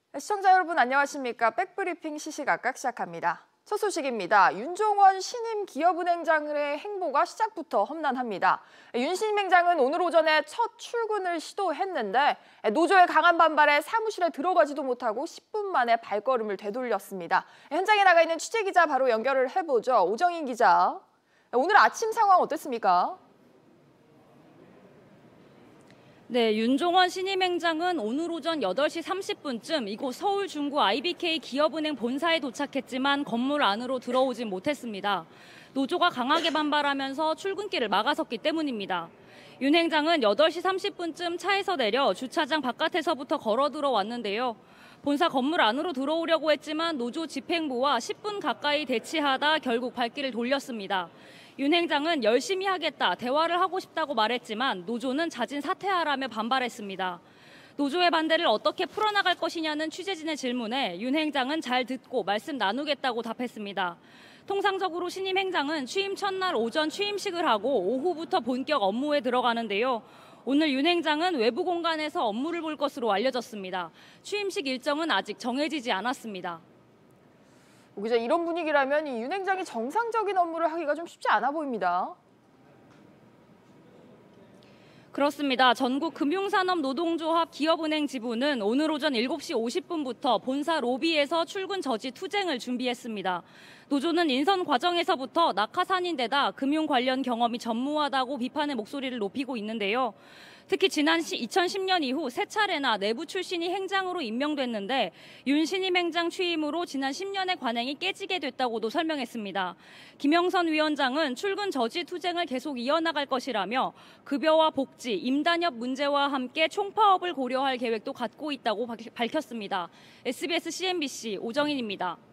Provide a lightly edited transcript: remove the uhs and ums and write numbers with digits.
시청자 여러분 안녕하십니까? 백브리핑 시시각각 시작합니다. 첫 소식입니다. 윤종원 신임 기업은행장의 행보가 시작부터 험난합니다. 윤 신임 행장은 오늘 오전에 첫 출근을 시도했는데 노조의 강한 반발에 사무실에 들어가지도 못하고 10분 만에 발걸음을 되돌렸습니다. 현장에 나가 있는 취재기자 바로 연결을 해보죠. 오정인 기자. 오늘 아침 상황 어땠습니까? 네, 윤종원 신임 행장은 오늘 오전 8시 30분쯤 이곳 서울 중구 IBK 기업은행 본사에 도착했지만 건물 안으로 들어오진 못했습니다. 노조가 강하게 반발하면서 출근길을 막아섰기 때문입니다. 윤 행장은 8시 30분쯤 차에서 내려 주차장 바깥에서부터 걸어 들어왔는데요. 본사 건물 안으로 들어오려고 했지만 노조 집행부와 10분 가까이 대치하다 결국 발길을 돌렸습니다. 윤 행장은 열심히 하겠다, 대화를 하고 싶다고 말했지만 노조는 자진 사퇴하라며 반발했습니다. 노조의 반대를 어떻게 풀어나갈 것이냐는 취재진의 질문에 윤 행장은 잘 듣고 말씀 나누겠다고 답했습니다. 통상적으로 신임 행장은 취임 첫날 오전 취임식을 하고 오후부터 본격 업무에 들어가는데요. 오늘 윤 행장은 외부 공간에서 업무를 볼 것으로 알려졌습니다. 취임식 일정은 아직 정해지지 않았습니다. 기자, 이런 분위기라면 이 윤 행장이 정상적인 업무를 하기가 좀 쉽지 않아 보입니다. 그렇습니다. 전국금융산업노동조합 기업은행 지부는 오늘 오전 7시 50분부터 본사 로비에서 출근 저지 투쟁을 준비했습니다. 노조는 인선 과정에서부터 낙하산인데다 금융 관련 경험이 전무하다고 비판의 목소리를 높이고 있는데요. 특히 지난 2010년 이후 세 차례나 내부 출신이 행장으로 임명됐는데 윤 신임 행장 취임으로 지난 10년의 관행이 깨지게 됐다고도 설명했습니다. 김영선 위원장은 출근 저지 투쟁을 계속 이어나갈 것이라며 급여와 복지, 임단협 문제와 함께 총파업을 고려할 계획도 갖고 있다고 밝혔습니다. SBS CNBC 오정인입니다.